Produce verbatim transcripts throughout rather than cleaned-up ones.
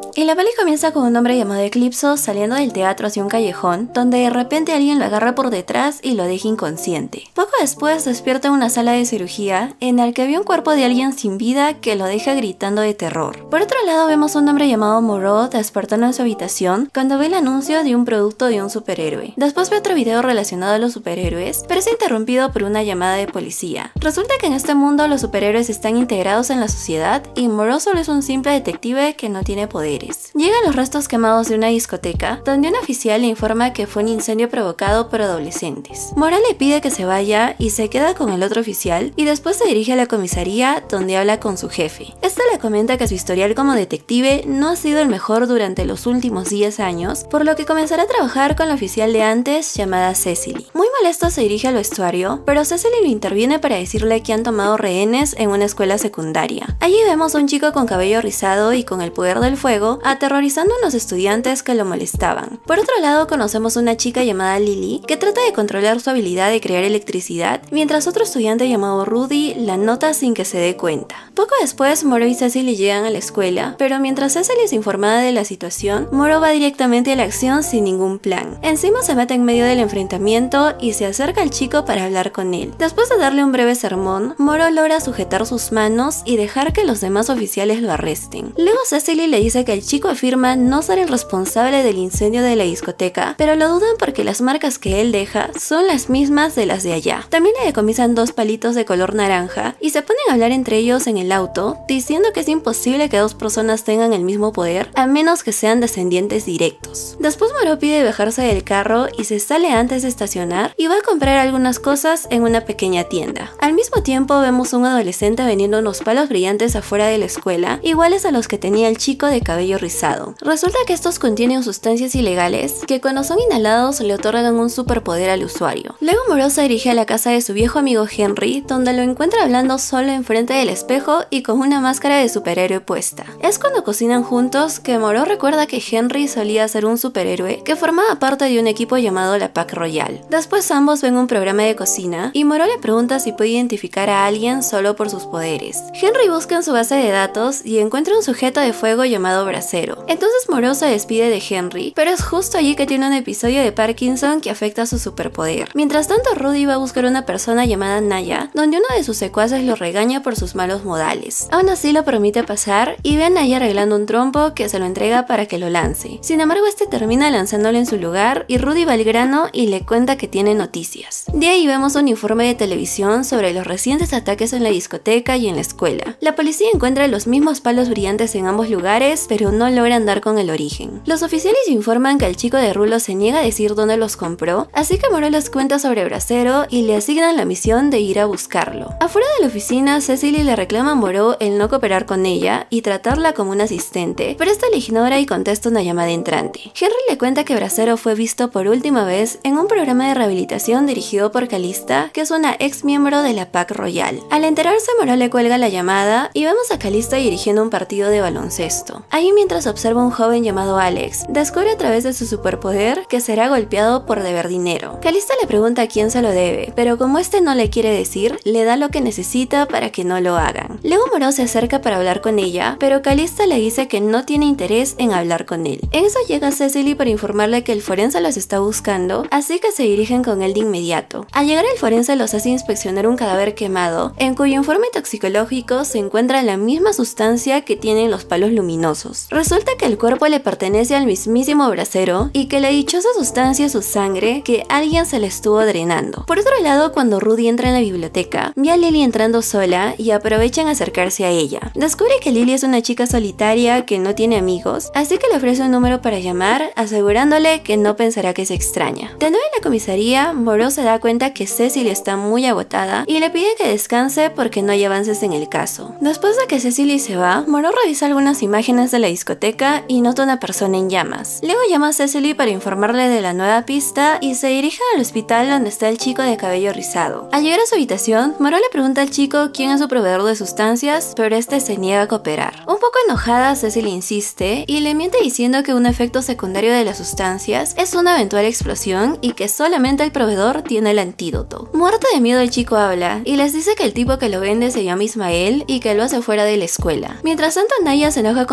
Y la peli comienza con un hombre llamado Eclipso saliendo del teatro hacia un callejón, donde de repente alguien lo agarra por detrás y lo deja inconsciente. Poco después despierta en una sala de cirugía, en la que había un cuerpo de alguien sin vida que lo deja gritando de terror. Por otro lado vemos a un hombre llamado Moreau despertando en su habitación cuando ve el anuncio de un producto de un superhéroe. Después ve otro video relacionado a los superhéroes, pero es interrumpido por una llamada de policía. Resulta que en este mundo los superhéroes están integrados en la sociedad y Moreau solo es un simple detective que no tiene poderes. Llegan los restos quemados de una discoteca, donde un oficial le informa que fue un incendio provocado por adolescentes. Moreau le pide que se vaya y se queda con el otro oficial y después se dirige a la comisaría donde habla con su jefe. Este le comenta que su historial como detective no ha sido el mejor durante los últimos diez años, por lo que comenzará a trabajar con la oficial de antes llamada Cecily. Muy molesto se dirige al vestuario, pero Cecily lo interviene para decirle que han tomado rehenes en una escuela secundaria. Allí vemos a un chico con cabello rizado y con el poder del fuego aterrorizando a unos estudiantes que lo molestaban. Por otro lado conocemos a una chica llamada Lily que trata de controlar su habilidad de crear electricidad, mientras otro estudiante llamado Rudy la nota sin que se dé cuenta. Poco después Moreau y Cecily llegan a la escuela, pero mientras Cecily es informada de la situación, Moreau va directamente a la acción sin ningún plan. Encima se mete en medio del enfrentamiento y se acerca al chico para hablar con él. Después de darle un breve sermón, Moreau logra sujetar sus manos y dejar que los demás oficiales lo arresten. Luego Cecily le dice que el chico afirma no ser el responsable del incendio de la discoteca, pero lo dudan porque las marcas que él deja son las mismas de las de allá. También le decomisan dos palitos de color naranja y se ponen a hablar entre ellos en el auto, diciendo que es imposible que dos personas tengan el mismo poder a menos que sean descendientes directos. Después Moreau pide bajarse del carro y se sale antes de estacionar y va a comprar algunas cosas en una pequeña tienda. Al mismo tiempo vemos a un adolescente vendiendo unos palos brillantes afuera de la escuela, iguales a los que tenía el chico de cabello rizado. Resulta que estos contienen sustancias ilegales que cuando son inhalados le otorgan un superpoder al usuario. Luego Moreau se dirige a la casa de su viejo amigo Henry, donde lo encuentra hablando solo enfrente del espejo y con una máscara de superhéroe puesta. Es cuando cocinan juntos que Moreau recuerda que Henry solía ser un superhéroe que formaba parte de un equipo llamado la Pac Royal. Después ambos ven un programa de cocina y Moreau le pregunta si puede identificar a alguien solo por sus poderes. Henry busca en su base de datos y encuentra un sujeto de fuego llamado Bracero. Entonces Moreau se despide de Henry, pero es justo allí que tiene un episodio de Parkinson que afecta su superpoder. Mientras tanto Rudy va a buscar a una persona llamada Naya, donde uno de sus secuaces lo regaña por sus malos modales. Aún así lo permite pasar y ve a Naya arreglando un trompo que se lo entrega para que lo lance. Sin embargo este termina lanzándolo en su lugar y Rudy va al grano y le cuenta que tiene noticias. De ahí vemos un informe de televisión sobre los recientes ataques en la discoteca y en la escuela. La policía encuentra los mismos palos brillantes en ambos lugares, pero no logran dar con el origen. Los oficiales informan que el chico de rulo se niega a decir dónde los compró, así que Moreau les cuenta sobre Bracero y le asignan la misión de ir a buscarlo. Afuera de la oficina, Cecily le reclama a Moreau el no cooperar con ella y tratarla como un asistente, pero esta le ignora y contesta una llamada entrante. Henry le cuenta que Bracero fue visto por última vez en un programa de rehabilitación dirigido por Calista, que es una ex miembro de la Pac Royal. Al enterarse, Moreau le cuelga la llamada y vemos a Calista dirigiendo un partido de baloncesto. Ahí, mientras observa a un joven llamado Alex, descubre a través de su superpoder que será golpeado por deber dinero. Calista le pregunta a quién se lo debe, pero como este no le quiere decir, le da lo que necesita para que no lo hagan. Luego Moreau se acerca para hablar con ella, pero Calista le dice que no tiene interés en hablar con él. En eso llega Cecily para informarle que el forense los está buscando, así que se dirigen con él de inmediato. Al llegar el forense los hace inspeccionar un cadáver quemado, en cuyo informe toxicológico se encuentra la misma sustancia que tienen los palos luminosos. Resulta que el cuerpo le pertenece al mismísimo Bracero y que la dichosa sustancia es su sangre que alguien se le estuvo drenando. Por otro lado, cuando Rudy entra en la biblioteca, ve a Lily entrando sola y aprovechan a acercarse a ella. Descubre que Lily es una chica solitaria que no tiene amigos, así que le ofrece un número para llamar, asegurándole que no pensará que se extraña. De nuevo en la comisaría, Moreau se da cuenta que Cecily está muy agotada y le pide que descanse porque no hay avances en el caso. Después de que Cecily se va, Moreau revisa algunas imágenes de la discoteca y nota una persona en llamas. Luego llama a Cecily para informarle de la nueva pista y se dirige al hospital donde está el chico de cabello rizado. Al llegar a su habitación, Moreau le pregunta al chico quién es su proveedor de sustancias, pero este se niega a cooperar. Un poco enojada, Cecily insiste y le miente diciendo que un efecto secundario de las sustancias es una eventual explosión y que solamente el proveedor tiene el antídoto. Muerto de miedo, el chico habla y les dice que el tipo que lo vende se llama Ismael y que lo hace fuera de la escuela. Mientras tanto, Naya se enoja con sus hombres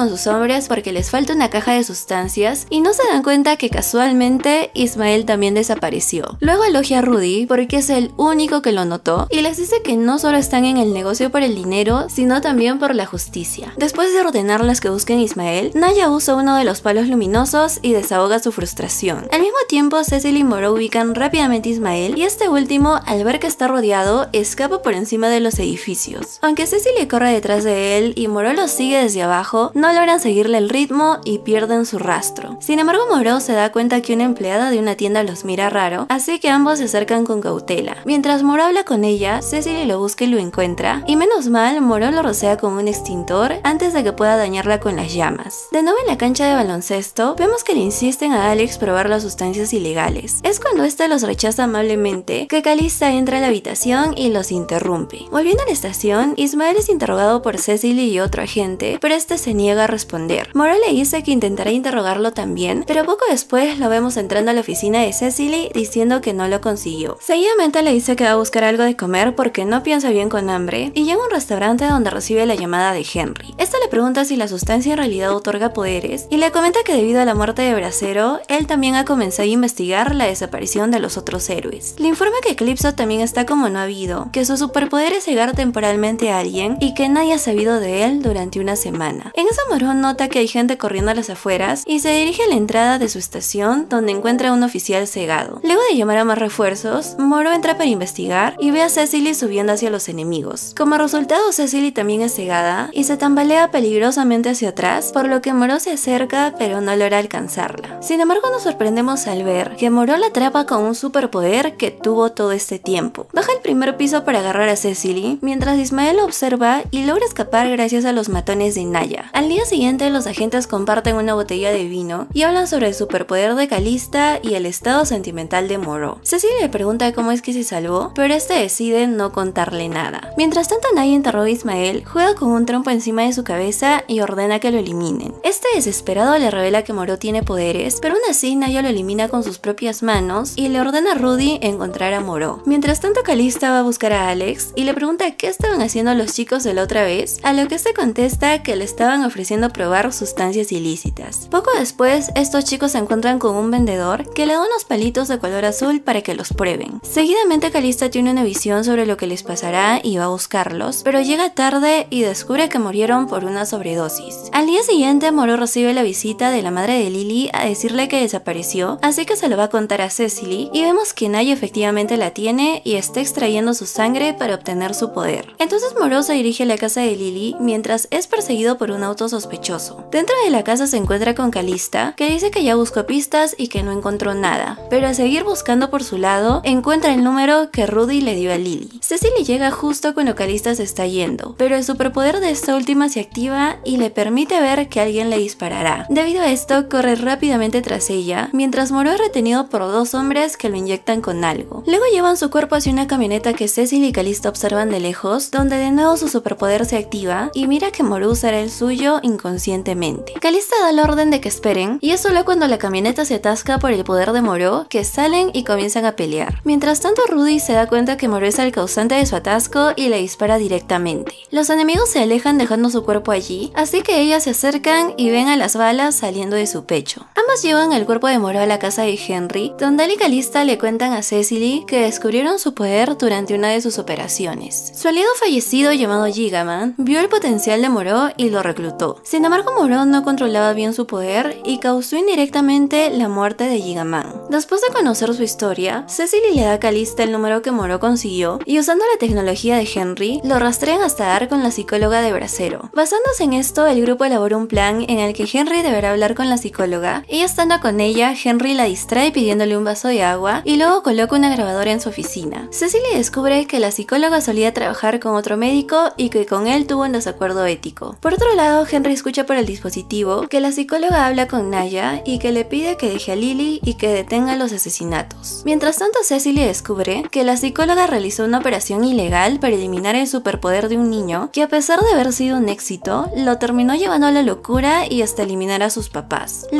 pobres porque les falta una caja de sustancias y no se dan cuenta que casualmente Ismael también desapareció. Luego elogia a Rudy porque es el único que lo notó y les dice que no solo están en el negocio por el dinero, sino también por la justicia. Después de ordenarles que busquen a Ismael, Naya usa uno de los palos luminosos y desahoga su frustración. Al mismo tiempo, Cecily y Moreau ubican rápidamente a Ismael y este último, al ver que está rodeado, escapa por encima de los edificios. Aunque Cecily corre detrás de él y Moreau lo sigue desde abajo, no logran seguirle el ritmo y pierden su rastro. Sin embargo, Moreau se da cuenta que una empleada de una tienda los mira raro, así que ambos se acercan con cautela. Mientras Moreau habla con ella, Cecily lo busca y lo encuentra, y menos mal, Moreau lo rocea con un extintor antes de que pueda dañarla con las llamas. De nuevo en la cancha de baloncesto, vemos que le insisten a Alex probar las sustancias ilegales. Es cuando éste los rechaza amablemente que Calista entra a la habitación y los interrumpe. Volviendo a la estación, Ismael es interrogado por Cecily y otro agente, pero este se niega a responder. Moreau le dice que intentará interrogarlo también, pero poco después lo vemos entrando a la oficina de Cecily diciendo que no lo consiguió. Seguidamente le dice que va a buscar algo de comer porque no piensa bien con hambre y llega a un restaurante donde recibe la llamada de Henry. Esta le pregunta si la sustancia en realidad otorga poderes y le comenta que debido a la muerte de Bracero, él también ha comenzado a investigar la desaparición de los otros héroes. Le informa que Eclipso también está como no ha habido, que su superpoder es cegar temporalmente a alguien y que nadie ha sabido de él durante una semana. En eso Moreau nota que hay gente corriendo a las afueras y se dirige a la entrada de su estación donde encuentra a un oficial cegado. Luego de llamar a más refuerzos, Moreau entra para investigar y ve a Cecily subiendo hacia los enemigos. Como resultado, Cecily también es cegada y se tambalea peligrosamente hacia atrás, por lo que Moreau se acerca pero no logra alcanzarla. Sin embargo, nos sorprendemos al ver que Moreau la atrapa con un superpoder que tuvo todo este tiempo. Baja al primer piso para agarrar a Cecily, mientras Ismael lo observa y logra escapar gracias a los matones de Naya. Al día siguiente, los agentes comparten una botella de vino y hablan sobre el superpoder de Calista y el estado sentimental de Moreau. Cecily le pregunta cómo es que se salvó, pero este decide no contarle nada. Mientras tanto, Naya interroga a Ismael, juega con un trompo encima de su cabeza y ordena que lo eliminen. Este desesperado le revela que Moreau tiene poderes, pero aún así Naya lo elimina con sus propias manos y le ordena a Rudy encontrar a Moreau. Mientras tanto, Calista va a buscar a Alex y le pregunta qué estaban haciendo los chicos de la otra vez, a lo que este contesta que le estaban ofreciendo probar sustancias ilícitas. Poco después, estos chicos se encuentran con un vendedor que le da unos palitos de color azul para que los prueben. Seguidamente, Calista tiene una visión sobre lo que les pasará y va a buscarlos, pero llega tarde y descubre que murieron por una sobredosis. Al día siguiente, Moreau recibe la visita de la madre de Lily a decirle que desapareció, así que se lo va a contar a Cecily y vemos que Naya efectivamente la tiene y está extrayendo su sangre para obtener su poder. Entonces Moreau se dirige a la casa de Lily mientras es perseguido por un auto sospechoso. Dentro de la casa se encuentra con Calista, que dice que ya buscó pistas y que no encontró nada, pero al seguir buscando por su lado, encuentra el número que Rudy le dio a Lily. Cecily llega justo cuando Calista se está yendo, pero el superpoder de esta última se activa y le permite ver que alguien le disparará. Debido a esto, corre rápidamente tras ella, mientras Moreau es retenido por dos hombres que lo inyectan con algo. Luego llevan su cuerpo hacia una camioneta que Cecily y Calista observan de lejos, donde de nuevo su superpoder se activa y mira que Moreau usará el suyo inconscientemente. Calista da la orden de que esperen y es solo cuando la camioneta se atasca por el poder de Moreau que salen y comienzan a pelear. Mientras tanto, Rudy se da cuenta que Moreau es el causante de su atasco y le dispara directamente. Los enemigos se alejan dejando su cuerpo allí, así que ellas se acercan y ven a las balas saliendo de su pecho. Ambos llevan el cuerpo de Moreau a la casa de Henry, donde él y Calista le cuentan a Cecily que descubrieron su poder durante una de sus operaciones. Su aliado fallecido llamado Gigaman vio el potencial de Moreau y lo reclutó. Sin embargo, Moreau no controlaba bien su poder y causó indirectamente la muerte de Gigaman. Después de conocer su historia, Cecily le da a Calista el número que Moreau consiguió y usando la tecnología de Henry, lo rastrean hasta dar con la psicóloga de Bracero. Basándose en esto, el grupo elabora un plan en el que Henry deberá hablar con la psicóloga y estando con ella, Henry la distrae pidiéndole un vaso de agua y luego coloca una grabadora en su oficina. Cecily descubre que la psicóloga solía trabajar con otro médico y que con él tuvo un desacuerdo ético. Por otro lado, Henry escucha por el dispositivo que la psicóloga habla con Naya y que le pide que deje a Lily y que detenga los asesinatos. Mientras tanto, Cecily descubre que la psicóloga realizó una operación ilegal para eliminar el superpoder de un niño que, a pesar de haber sido un éxito, lo terminó llevando a la locura y hasta eliminar a sus papás. La psicóloga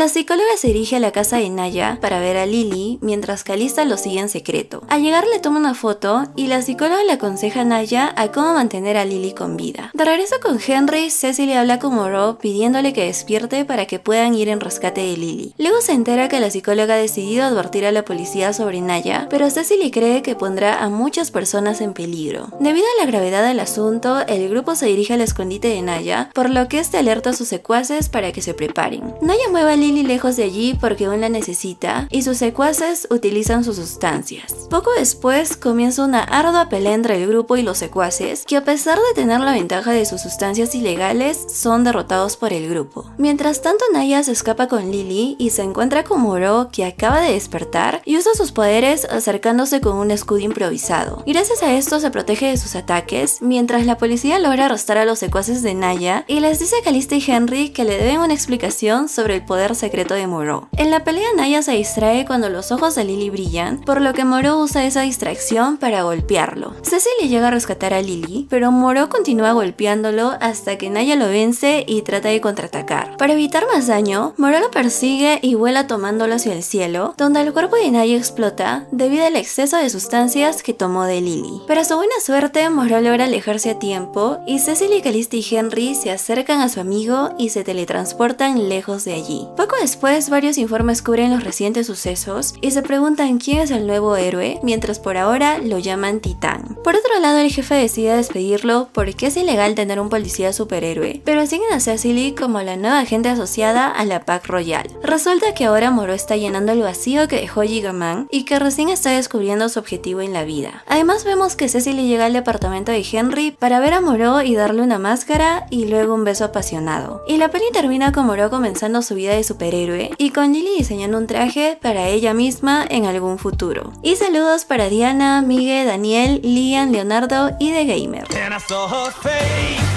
Ryuga se dirige a la casa de Naya para ver a Lily, mientras Calista lo sigue en secreto. Al llegar le toma una foto y la psicóloga le aconseja a Naya a cómo mantener a Lily con vida. De regreso con Henry, Cecily habla con Moreau pidiéndole que despierte para que puedan ir en rescate de Lily. Luego se entera que la psicóloga ha decidido advertir a la policía sobre Naya, pero Cecily cree que pondrá a muchas personas en peligro. Debido a la gravedad del asunto, el grupo se dirige al escondite de Naya, por lo que este alerta a sus secuaces para que se preparen. Naya mueve a Lily lejos de allí porque aún la necesita y sus secuaces utilizan sus sustancias. Poco después comienza una ardua pelea entre el grupo y los secuaces, que a pesar de tener la ventaja de sus sustancias ilegales, son derrotados por el grupo. Mientras tanto, Naya se escapa con Lily y se encuentra con Moreau, que acaba de despertar y usa sus poderes acercándose con un escudo improvisado. Y gracias a esto se protege de sus ataques, mientras la policía logra arrestar a los secuaces de Naya y les dice a Calista y Henry que le deben una explicación sobre el poder secreto de Moreau. En la pelea, Naya se distrae cuando los ojos de Lily brillan, por lo que Moreau usa esa distracción para golpearlo. Cecily llega a rescatar a Lily, pero Moreau continúa golpeándolo hasta que Naya lo vence y trata de contraatacar. Para evitar más daño, Moreau lo persigue y vuela tomándolo hacia el cielo, donde el cuerpo de Naya explota debido al exceso de sustancias que tomó de Lily. Pero a su buena suerte, Moreau logra alejarse a tiempo y Cecily, Calista y Henry se acercan a su amigo y se teletransportan lejos de allí. Poco después, varios informes cubren los recientes sucesos y se preguntan quién es el nuevo héroe, mientras por ahora lo llaman Titán. Por otro lado, el jefe decide despedirlo porque es ilegal tener un policía superhéroe, pero asignan a Cecily como la nueva agente asociada a la P A C Royal. Resulta que ahora Moreau está llenando el vacío que dejó Giga Man y que recién está descubriendo su objetivo en la vida. Además, vemos que Cecily llega al departamento de Henry para ver a Moreau y darle una máscara y luego un beso apasionado. Y la peli termina con Moreau comenzando su vida de superhéroe y con Lily diseñando un traje para ella misma en algún futuro. Y saludos para Diana, Miguel, Daniel, Lian, Leonardo y The Gamer.